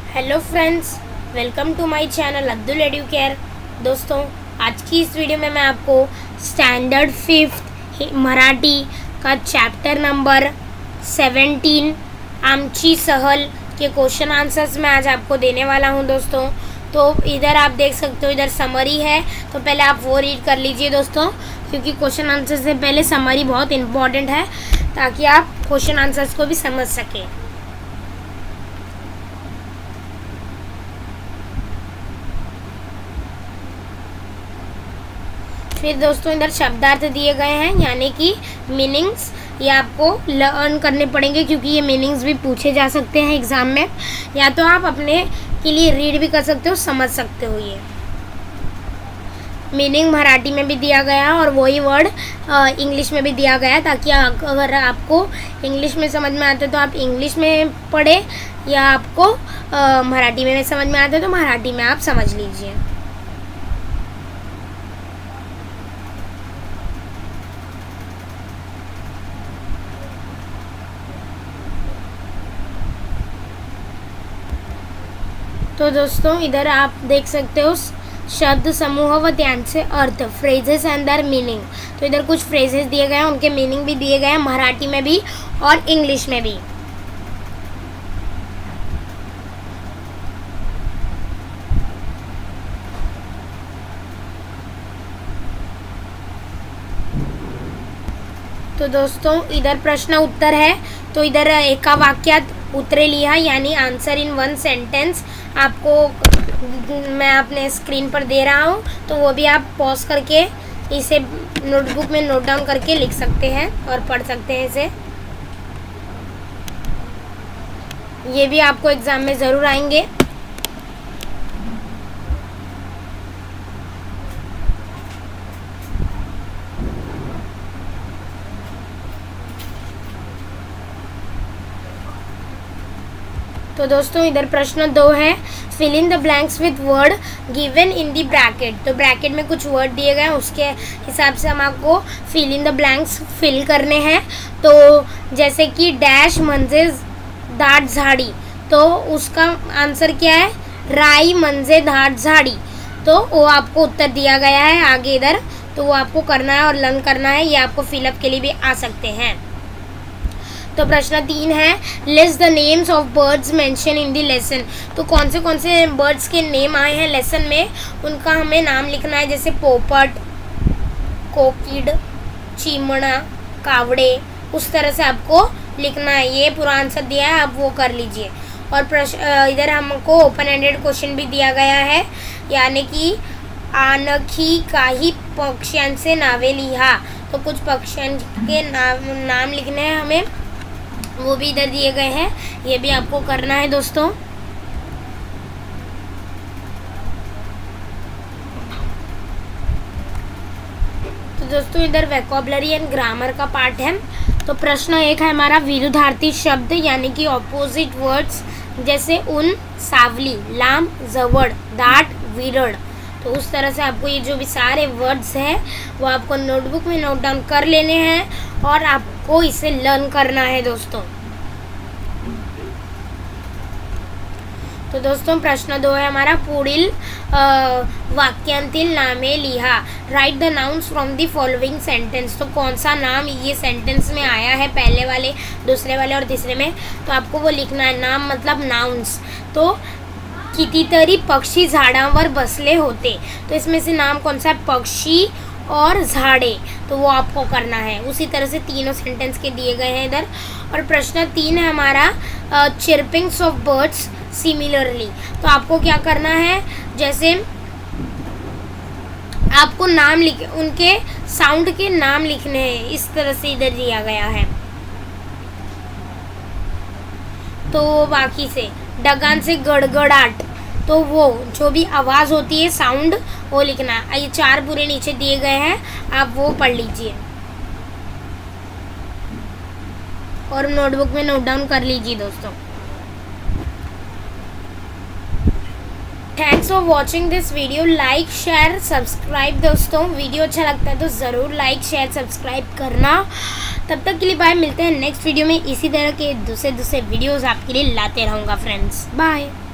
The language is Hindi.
Hello friends, welcome to my channel Abdul Educare. दोस्तों, आज की इस वीडियो में मैं आपको स्टैंडर्ड 5th मराठी का चैप्टर नंबर 17 आमची सहल के क्वेश्चन आंसर्स मैं आज आपको देने वाला हूं दोस्तों। तो इधर आप देख सकते हो, इधर समरी है, तो पहले आप वो रीड कर लीजिए दोस्तों, क्योंकि क्वेश्चन आंसर से पहले समरी बहुत इम्पॉर्टेंट है ताकि आप क्वेश्चन आंसर्स को भी समझ सकें। फिर दोस्तों इधर शब्दार्थ दिए गए हैं, यानी कि मीनिंग्स, ये आपको लर्न करने पड़ेंगे क्योंकि ये मीनिंग्स भी पूछे जा सकते हैं एग्ज़ाम में, या तो आप अपने के लिए रीड भी कर सकते हो, समझ सकते हो। ये मीनिंग मराठी में भी दिया गया और वही वर्ड इंग्लिश में भी दिया गया, ताकि अगर आपको इंग्लिश में समझ में आते तो आप इंग्लिश में पढ़े, या आपको मराठी में समझ में आते तो मराठी में आप समझ लीजिए। तो दोस्तों इधर आप देख सकते हो शब्द समूह व त्यांचे अर्थ, फ्रेजेस एंड देयर मीनिंग। तो इधर कुछ फ्रेजेस दिए गए हैं, उनके मीनिंग भी दिए गए हैं मराठी में भी और इंग्लिश में भी। तो दोस्तों इधर प्रश्न उत्तर है, तो इधर एका वाक्यात उत्तरे लिहा, यानी आंसर इन वन सेंटेंस आपको मैं अपने स्क्रीन पर दे रहा हूँ, तो वो भी आप पॉज करके इसे नोटबुक में नोट डाउन करके लिख सकते हैं और पढ़ सकते हैं इसे। ये भी आपको एग्ज़ाम में ज़रूर आएंगे। तो दोस्तों इधर प्रश्न 2 है, fill in the blanks with word given in the bracket. तो ब्रैकेट में कुछ वर्ड दिए गए हैं, उसके हिसाब से हम आपको fill in the blanks fill करने हैं। तो जैसे कि डैश म्हणजे दाट झाड़ी, तो उसका आंसर क्या है, राई म्हणजे दाट झाड़ी। तो वो आपको उत्तर दिया गया है आगे इधर, तो वो आपको करना है और लर्न करना है, ये आपको फिलअप के लिए भी आ सकते हैं। तो प्रश्न 3 है, list the names of birds mention in the lesson. तो कौन से बर्ड्स के नेम आए हैं लेसन में, उनका हमें नाम लिखना है, जैसे पोपट, कोकिड, चिमणा, कावड़े, उस तरह से आपको लिखना है। ये पूरा आंसर दिया है, आप वो कर लीजिए। और प्रश्न इधर हमको ओपन एंडेड क्वेश्चन भी दिया गया है, यानी कि आणखी काही पक्ष्यांचे नावे लिहा। तो कुछ पक्षियों के नाम लिखने हैं हमें, वो भी इधर दिए गए हैं, ये भी आपको करना है दोस्तों। तो दोस्तों इधर वोकैबुलरी एंड ग्रामर का पार्ट है। तो प्रश्न 1 है हमारा, विरुद्धार्थी शब्द यानी कि ऑपोजिट वर्ड्स, जैसे उन, सावली, लांब, जवळ, दाट, विरळ। तो उस तरह से आपको ये जो भी सारे वर्ड्स हैं वो आपको नोटबुक में नोट डाउन कर लेने हैं और आपको इसे लर्न करना है दोस्तों। तो दोस्तों प्रश्न 2 है हमारा, पुढील वाक्यांतील नामे लिहा। Write the nouns from the following sentence. तो कौन सा नाम ये सेंटेंस में आया है, पहले वाले, दूसरे वाले और तीसरे में, तो आपको वो लिखना है। नाम मतलब नाउन्स। तो कितीतरी पक्षी झाडांवर बसले होते, तो इसमें से नाम कौन सा है, पक्षी और झाड़े, तो वो आपको करना है। उसी तरह से तीनों सेंटेंस के दिए गए हैं इधर। और प्रश्न 3 है हमारा, चिर्पिंग्स ऑफ बर्ड्स सिमिलरली। तो आपको क्या करना है, जैसे आपको नाम उनके साउंड के नाम लिखने हैं, इस तरह से इधर दिया गया है। तो बाकी से डगान से गड़गड़ाट, तो वो जो भी आवाज़ होती है, साउंड, वो लिखना है। ये 4 पूरे नीचे दिए गए हैं, आप वो पढ़ लीजिए और नोटबुक में नोट डाउन कर लीजिए दोस्तों। Thanks for watching this video. Like, share, subscribe दोस्तों। वीडियो अच्छा लगता है तो ज़रूर लाइक, शेयर, सब्सक्राइब करना। तब तक के लिए बाय, मिलते हैं नेक्स्ट वीडियो में। इसी तरह के दूसरे वीडियोस आपके लिए लाते रहूँगा फ्रेंड्स। बाय।